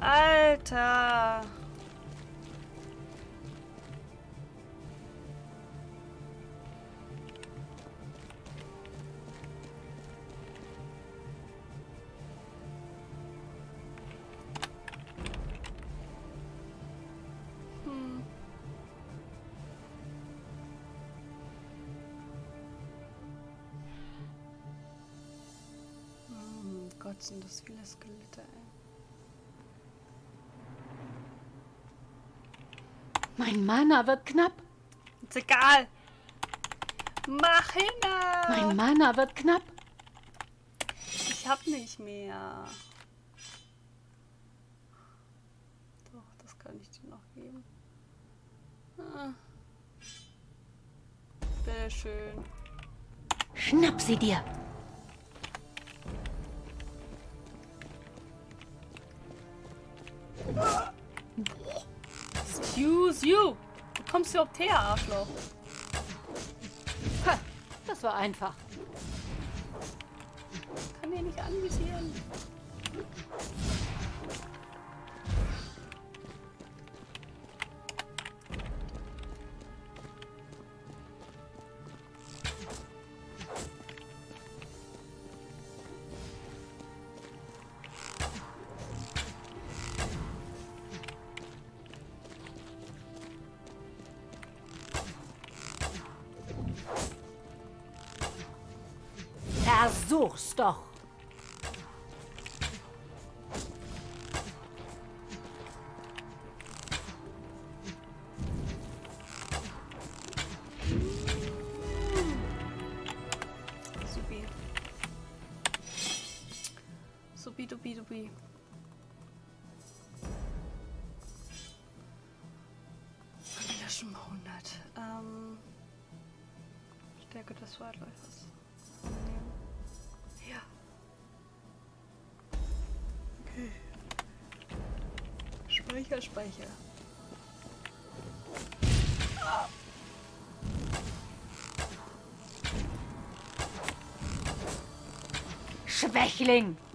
Alter. Gott, sind das viele Skelette, ey. Mein Mana wird knapp. Ist egal. Mach hin! Mein Mana wird knapp. Ich hab nicht mehr. Doch, das kann ich dir noch geben. Ah. Bitteschön. Schnapp sie dir. Excuse you! Du kommst überhaupt her, Arschloch. Ha, das war einfach. Kann den nicht anvisieren. Versuch's doch. Supi. Supi, dupi, dupi. Wieder schon mal 100. Stärke des Waldläufers. Ja. Okay. Speicher, Speicher. Schwächling.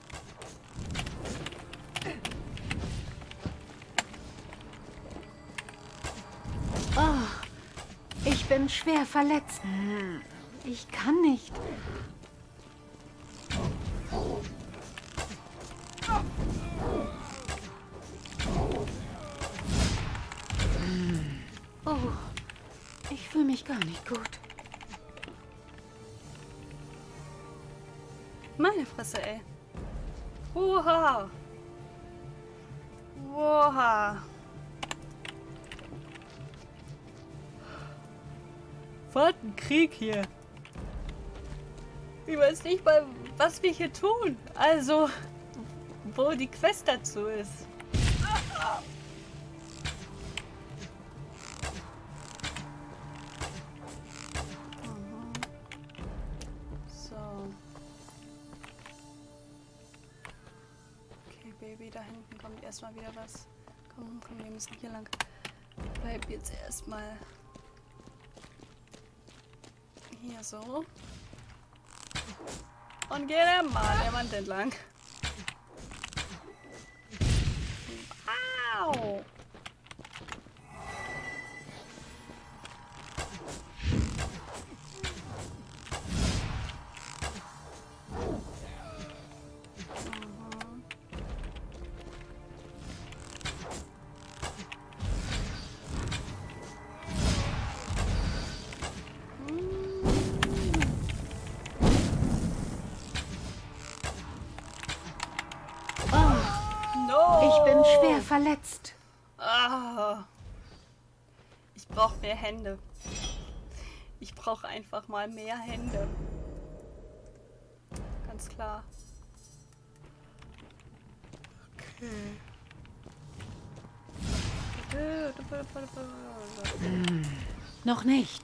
Oh, ich bin schwer verletzt. Ich kann nicht. Oh, ich fühle mich gar nicht gut. Meine Fresse, ey. Oha. Oha. Was ein Krieg hier. Ich weiß nicht mal, was wir hier tun. Also, wo die Quest dazu ist. So. Okay, Baby, da hinten kommt erstmal wieder was. Komm, komm, wir müssen hier lang. Bleib jetzt erstmal hier so. Und geh dann mal der Wand entlang. Au! Ich bin schwer verletzt. Ah. Ich brauche mehr Hände. Ich brauche einfach mal mehr Hände. Ganz klar. Okay. Noch nicht.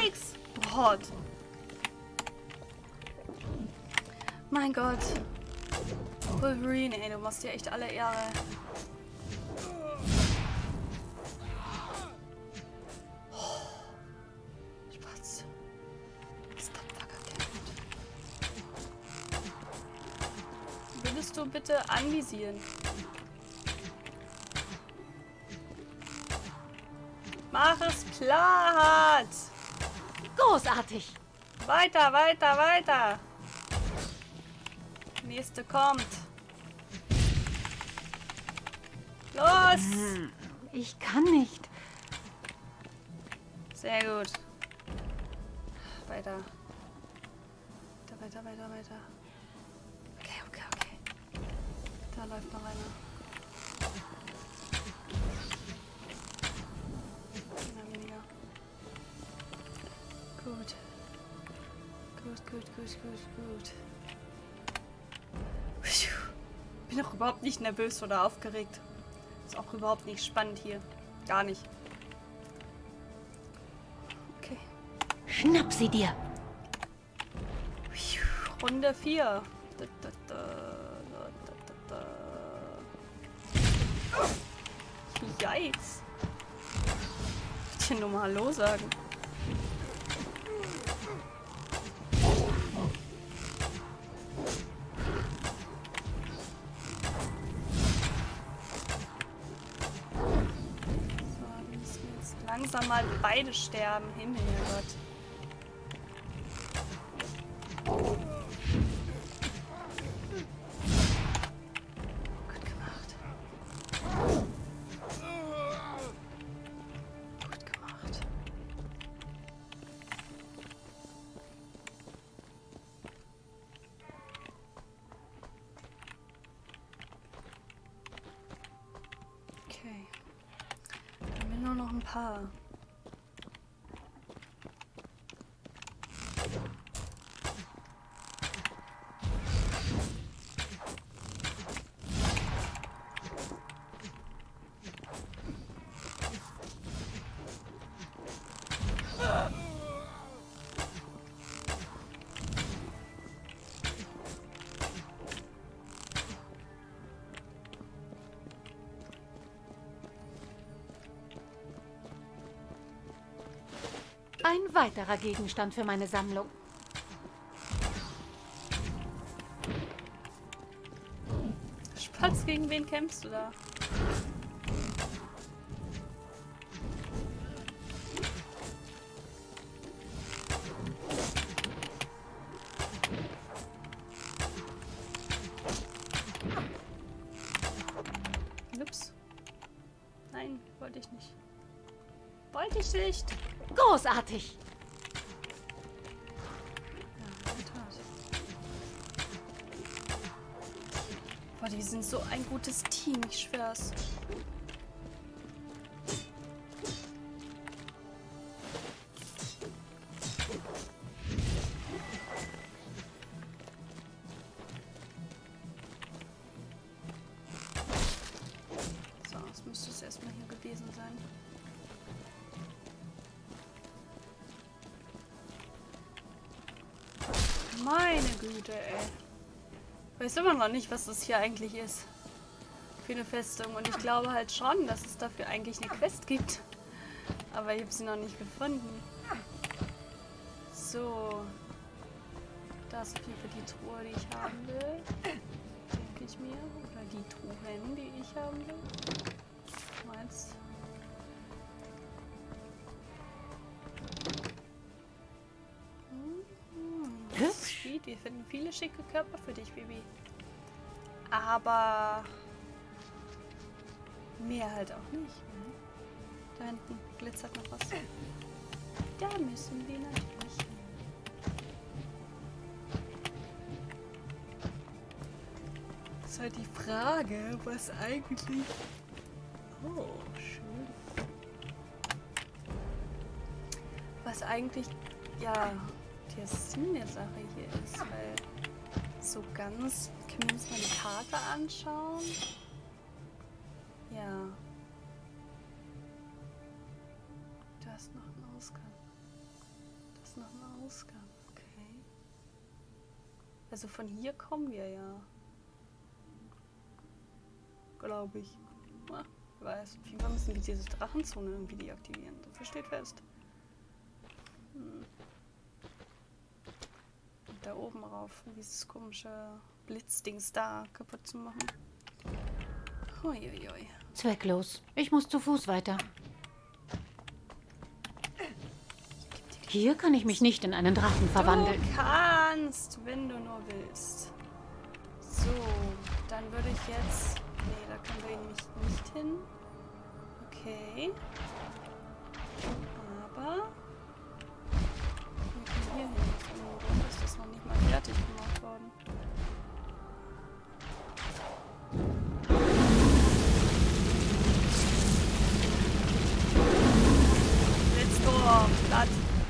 Yikes! Gott. Mein Gott. Wolverine, ey, du machst dir echt alle Ehre. Spatz. Stop, fucker, würdest du bitte anvisieren? Mach es platt! Großartig. Weiter, weiter, weiter! Nächste kommt. Los! Ich kann nicht. Sehr gut. Weiter. Weiter, weiter, weiter. Okay, okay, okay. Da läuft noch einer. Einer weniger. Gut. Gut, gut, gut, gut, gut. Bin auch überhaupt nicht nervös oder aufgeregt. Ist auch überhaupt nicht spannend hier. Gar nicht. Okay. Schnapp sie dir. Runde 4. Yikes. Ich will nur mal Hallo sagen. Langsam mal beide sterben. Himmelgott. Gut gemacht. Gut gemacht. Okay. Dann haben wir nur noch ein paar. Ein weiterer Gegenstand für meine Sammlung. Spatz, gegen wen kämpfst du da? Ups. Nein, wollte ich nicht. Wollte ich nicht. Großartig. Ja, in der Tat. Boah, die sind so ein gutes Team, ich schwör's. So, das müsste es erstmal hier gewesen sein. Meine Güte, ey. Ich weiß immer noch nicht, was das hier eigentlich ist. Für eine Festung. Und ich glaube halt schon, dass es dafür eigentlich eine Quest gibt. Aber ich habe sie noch nicht gefunden. So. Das ist viel für die Truhe, die ich haben will. Denke ich mir. Oder die Truhen, die ich haben will. Meinst Sweet, wir finden viele schicke Körper für dich, Baby. Aber mehr halt auch nicht. Ne? Da hinten glitzert noch was. Da müssen wir natürlich hin. Ist halt die Frage, was eigentlich... Oh, schön. Was eigentlich, ja, der Sinn der Sache hier ist, weil so ganz... Können wir uns mal die Karte anschauen? Ja. Da ist noch ein Ausgang. ist noch ein Ausgang. Okay. Also von hier kommen wir ja. Glaube ich. Ja, wer weiß. Auf jeden Fall müssen wir diese Drachenzone irgendwie deaktivieren. So viel steht fest. Und da oben rauf, um dieses komische Blitzdings da kaputt zu machen. Uiuiui. Zwecklos. Ich muss zu Fuß weiter. Hier kann ich mich nicht in einen Drachen verwandeln. Du kannst, wenn du nur willst. So, dann würde ich jetzt... Nee, da können wir nämlich nicht hin. Okay. Aber... Wir können hier hin. Warum ist das noch nicht mal fertig gemacht worden? Let's go! Platz!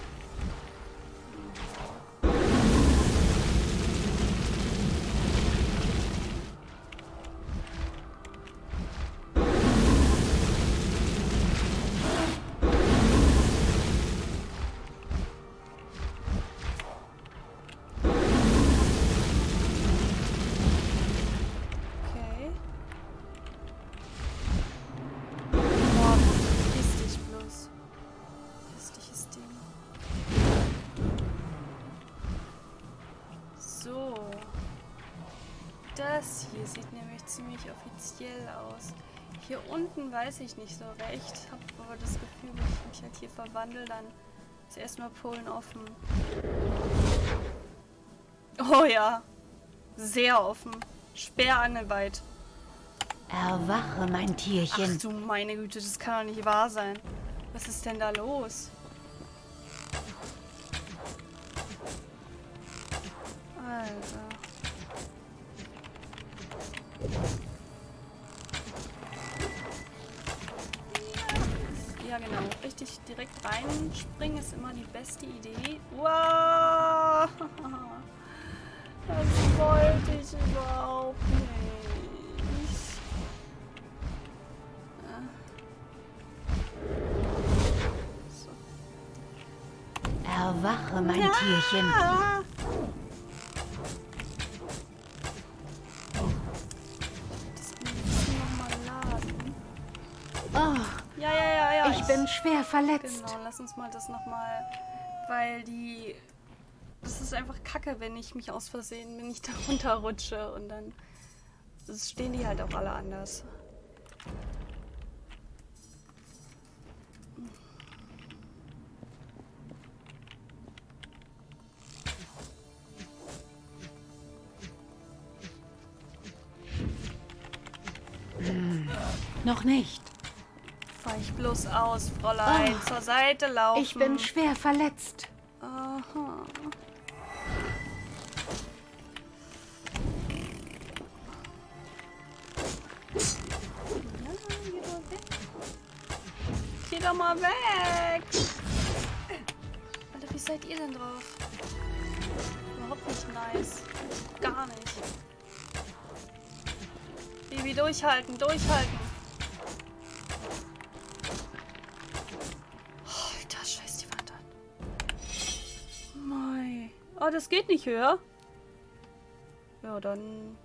Das hier sieht nämlich ziemlich offiziell aus. Hier unten weiß ich nicht so recht. Habe aber das Gefühl, wenn ich mich halt hier verwandle, dann ist erstmal Polen offen. Oh ja. Sehr offen. Sperrangelweit. Erwache, mein Tierchen. Ach du meine Güte, das kann doch nicht wahr sein. Was ist denn da los? Alter. Ja, genau. Richtig direkt reinspringen ist immer die beste Idee. Wow! Das wollte ich überhaupt nicht. So. Erwache, mein Tierchen. Oh, Ja. ich bin schwer verletzt. Genau, lass uns mal das nochmal, weil die... Das ist einfach kacke, wenn ich mich aus Versehen, wenn ich da runterrutsche und dann stehen die halt auch alle anders. Noch nicht. Weich ich bloß aus, Fräulein. Zur Seite laufen. Ich bin schwer verletzt. Aha. Geh doch mal weg! Alter, wie seid ihr denn drauf? Überhaupt nicht nice. Gar nicht. Baby, durchhalten, durchhalten. Oh, Alter, scheiß die Wand an. Mei. Oh, das geht nicht höher. Ja, dann...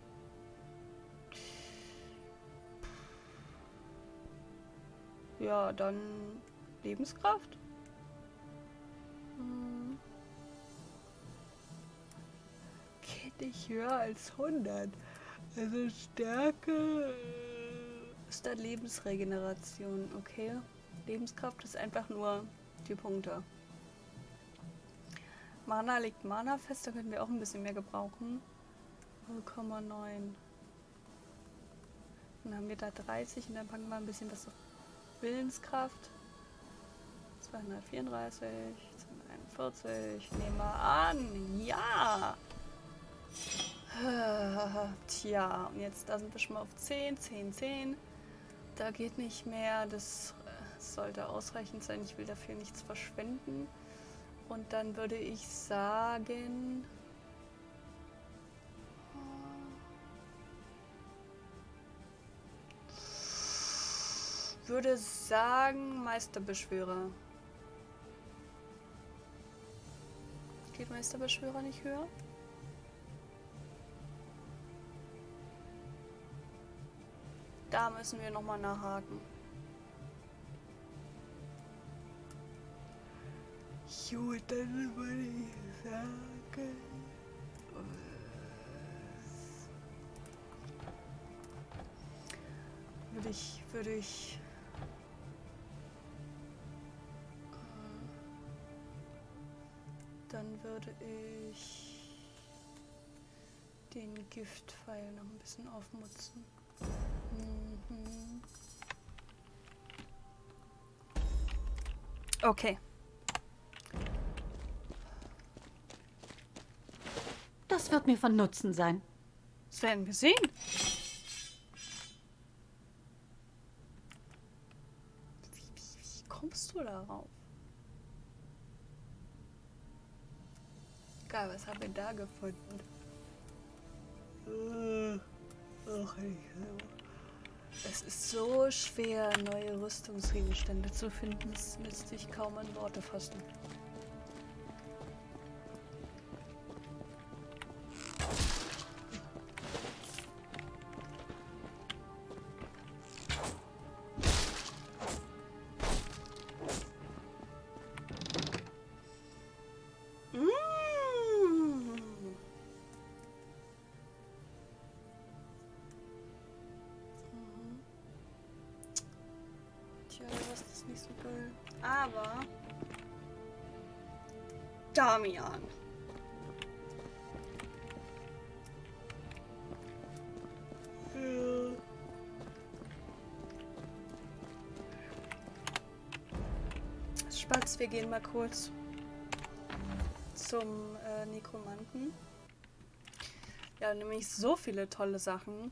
Ja, dann Lebenskraft. Geht nicht höher als 100. Also Stärke ist dann Lebensregeneration, okay. Lebenskraft ist einfach nur die Punkte. Mana legt Mana fest, da können wir auch ein bisschen mehr gebrauchen. 0,9. Dann haben wir da 30 und dann packen wir ein bisschen was auf Willenskraft. 234, 241, nehmen wir an. Ja! Tja, und jetzt da sind wir schon mal auf 10, 10, 10. Da geht nicht mehr. Das sollte ausreichend sein. Ich will dafür nichts verschwenden. Und dann würde ich sagen... würde sagen Meisterbeschwörer. Geht Meisterbeschwörer nicht höher? Da müssen wir nochmal nachhaken. Gut, dann würde ich sagen... Würde ich... Dann würde ich den Giftpfeil noch ein bisschen aufmutzen. Okay. Das wird mir von Nutzen sein. Das werden wir sehen. Wie kommst du darauf? Geil, was haben wir da gefunden? Es ist so schwer, neue Rüstungsgegenstände zu finden. Es lässt sich kaum in Worte fassen. Das ist nicht so geil. Aber Damian. Ja. Spatz, wir gehen mal kurz zum Nekromanten. Ja, nämlich so viele tolle Sachen.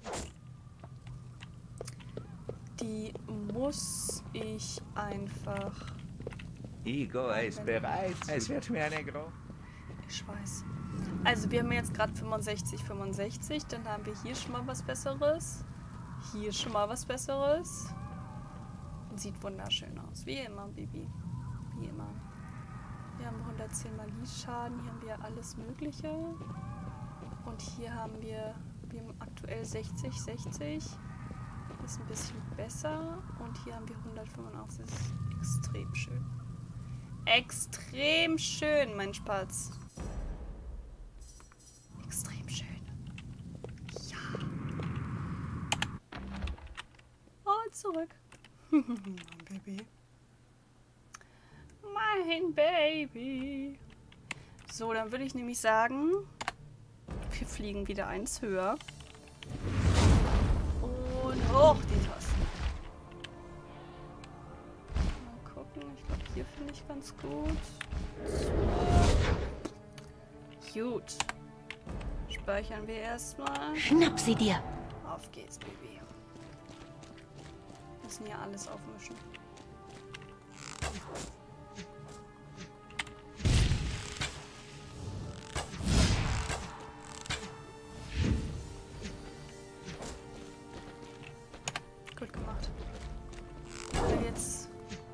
Die muss ich einfach... Igor ist bereit. Es wird mir eine große... Ich weiß. Also wir haben jetzt gerade 65. Dann haben wir hier schon mal was Besseres. Hier schon mal was Besseres. Sieht wunderschön aus. Wie immer, Bibi. Wie immer. Wir haben 110 Magieschaden. Hier haben wir alles Mögliche. Und hier haben wir aktuell 60. Ist ein bisschen besser. Und hier haben wir 185. Das ist extrem schön. Extrem schön, mein Spatz. Extrem schön. Ja. Und zurück. Mein Baby. Mein Baby. So, dann würde ich nämlich sagen, wir fliegen wieder eins höher. Und hoch die Tasten. Mal gucken. Ich glaube, hier finde ich ganz gut. So. Gut. Speichern wir erstmal. Schnapp sie dir. Auf geht's, Baby. Müssen hier alles aufmischen. Gut gemacht. Und jetzt.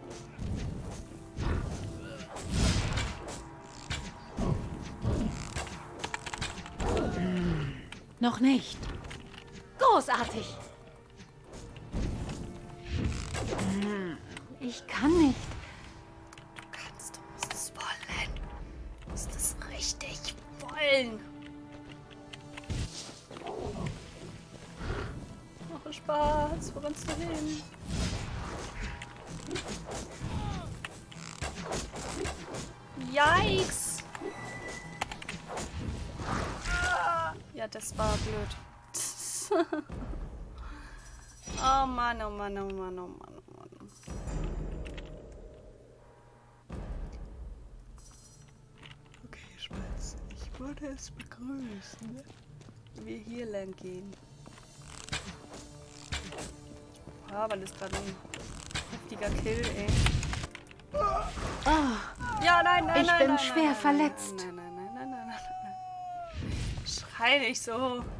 Noch nicht. Großartig. Ich kann nicht. Du kannst, du musst es wollen. Du musst es richtig wollen. Mach Spaß. Wo rennst du hin? Yikes. Ja, das war blöd. Oh Mann, oh Mann, oh Mann, oh Mann, oh Mann. Okay, Spatz. Ich würde es begrüßen, wenn wir hier lang gehen. Ja, weil das gerade ein heftiger Kill, ey. Oh, Ja, nein, nein, ich nein, bin nein, schwer nein, verletzt. Nein. Schrei nicht so.